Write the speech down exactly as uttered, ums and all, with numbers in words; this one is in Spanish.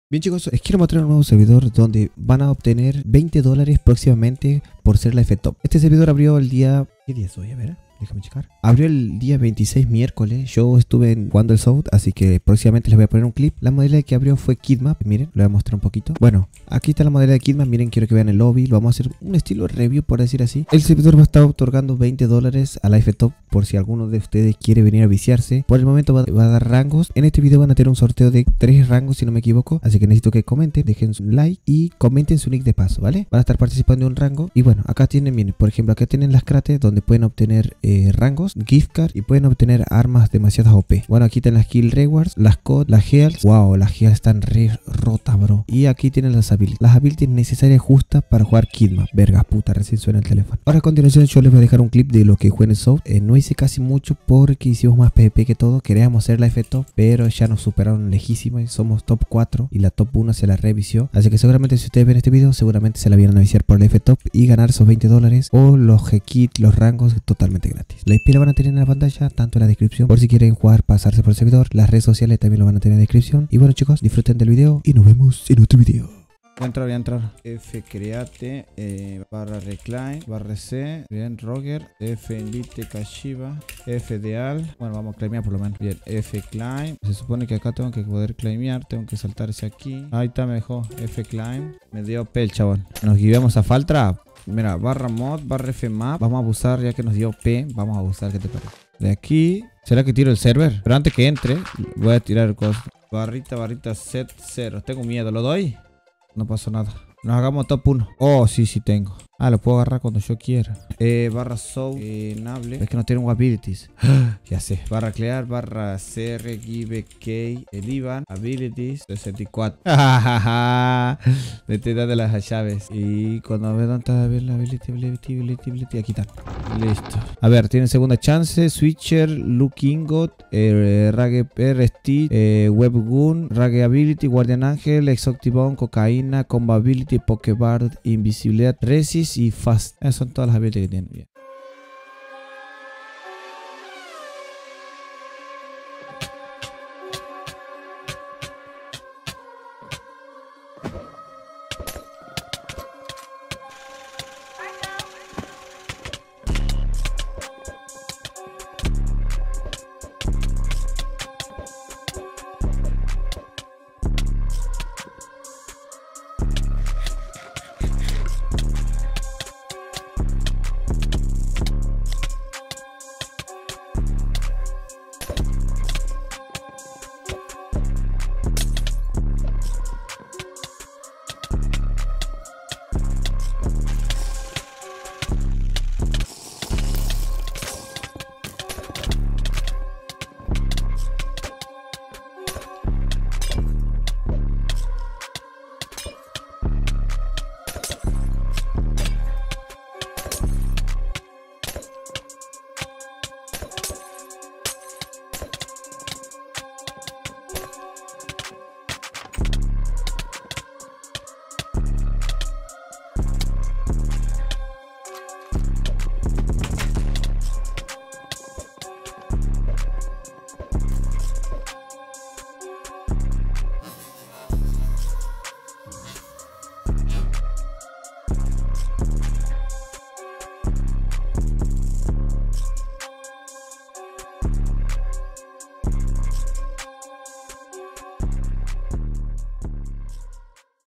Bien chicos, les quiero mostrar un nuevo servidor donde van a obtener veinte dólares próximamente por ser la F-Top. Este servidor abrió el día... ¿Qué día es hoy? A ver, déjame checar. Abrió el día veintiséis miércoles. Yo estuve jugando el South, así que próximamente les voy a poner un clip. La modalidad que abrió fue Kidmap. Miren, lo voy a mostrar un poquito. Bueno, aquí está la modalidad de Kidmap. Miren, quiero que vean el lobby. Lo vamos a hacer un estilo review, por decir así. El servidor va a estar otorgando veinte dólares a la F-Top por si alguno de ustedes quiere venir a viciarse. Por el momento va, va a dar rangos. En este video van a tener un sorteo de tres rangos, si no me equivoco. Así que necesito que comenten, dejen su like y comenten su nick de paso, ¿vale? Van a estar participando en un rango. Y bueno, acá tienen, miren, por ejemplo, acá tienen las crates donde pueden obtener eh, rangos, gift card y pueden obtener armas demasiadas O P. Bueno, aquí tienen las kill rewards, las C O D, las heals. Wow, las heals están re rotas, bro. Y aquí tienen las abilities. Las abilities necesarias y justas para jugar Kidmap. Vergas, puta, recién suena el teléfono. Ahora a continuación yo les voy a dejar un clip de lo que jugué en el South. Eh, no hice casi mucho porque hicimos más PvP que todo. Queríamos ser la F-Top, pero ya nos superaron lejísimo y somos top cuatro y la top uno se la revisió. Así que seguramente si ustedes ven este video, seguramente se la vieron a viciar por la F-Top y ganar esos veinte dólares o los G-Kit, los rangos totalmente gratis. La I P la van a tener en la pantalla, tanto en la descripción, por si quieren jugar, pasarse por el servidor. Las redes sociales también lo van a tener en la descripción. Y bueno chicos, disfruten del video y nos vemos en otro video. Voy a entrar, voy a entrar. F create, eh, barra recline, barra C, bien, Roger, F elite Kashiba, F deal. Bueno, vamos a claimear por lo menos. Bien, F climb. Se supone que acá tengo que poder claimear, tengo que saltar ese aquí. Ahí está, me dejó. F climb. Me dio P el chabón. Nos guiamos a Faltra. Mira, barra mod, barra F map. Vamos a abusar ya que nos dio P. Vamos a abusar, ¿qué te parece? De aquí. ¿Será que tiro el server? Pero antes que entre, voy a tirar cosas. Barrita, barrita, set cero. Tengo miedo, ¿lo doy? No pasó nada. Nos hagamos top uno. Oh, sí, sí tengo. Ah, lo puedo agarrar cuando yo quiera. Eh, barra soul, eh, nable. Es que no tienen abilities. Ya sé. Barra clear, barra C R, give, K, el Ivan, abilities, sesenta y cuatro. Le estoy dando las llaves. Y cuando ve dónde está la ability, ability, ability, ability, aquí está. Listo. A ver, tienen segunda chance. Switcher, Look Ingot, eh, Rage R, Stitch, eh, Webgun, Rage Ability, Guardian Ángel, Exoctibone, Cocaína, Combo Ability, Pokebard, Invisibilidad, Resist y Fast. Esas son todas las habilidades que tienen. Bien.